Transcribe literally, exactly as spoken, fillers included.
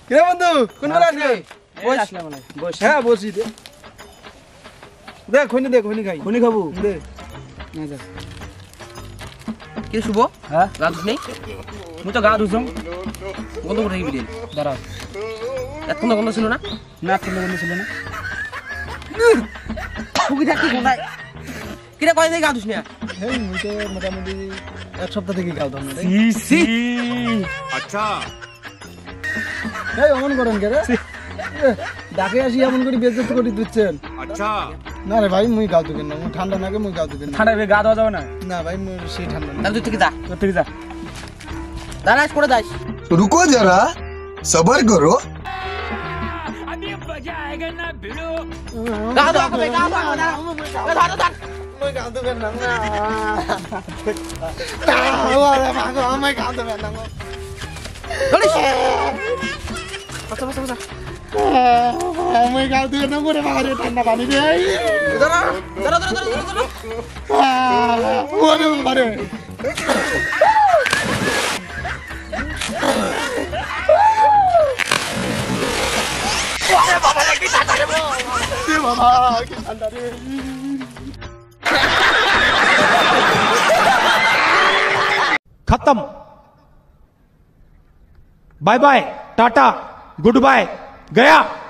কে বন্ধু কোন বেলা আসলে বস আসলে মানে বস হ্যাঁ বসি দে দেখ খনি দেখ খনি খাই কোনি খাবো দে না যা কি শুভ হ্যাঁ গা ধুস নেই মুই তো গা ধুছম বন্ধ করে দিবি দিন দাঁড়া এতক্ষণ বন্ধ ছিল না না করলে বন্ধ ছিল না ঠুকি থাকি কোথায় কিরা কয় থেকে গা ধুস না এই মুই তো মোটামুটি এক সপ্তাহ থেকে গাও ধরনা রে সি সি अच्छा এই অমন করেন কে রে এ, ডাকে আসি এমন করে বেজ্জত করে দিচ্ছেন अच्छा না রে ভাই মুই গাও দিবেন না মুই ঠান্ডা নাগে মুই গাও দিবেন না ঠান্ডা গা দেওয়া যাবে না না ভাই মুই সেই ঠান্ডা না তাহলে তুই থেকে যা তোর থেকে যা দাঁড়াস করে যাস रुको जरा सबर करो গা ধোয়া কবে গা ধোয়া কবে গা ধোয়া ধর মুই গাও দিবেন না না আরে মাগো আমি গাও দিবেন না চলিস বসা বসা বসা আমি গাও দিবেন না করে বাবারে ঠান্ডা পানি দে দাঁড়া দাঁড়া দাঁড়া দাঁড়া দাঁড়া ওরে বাবারে বাবা কি ঠান্ডা রে खत्म bye bye tata good bye गया।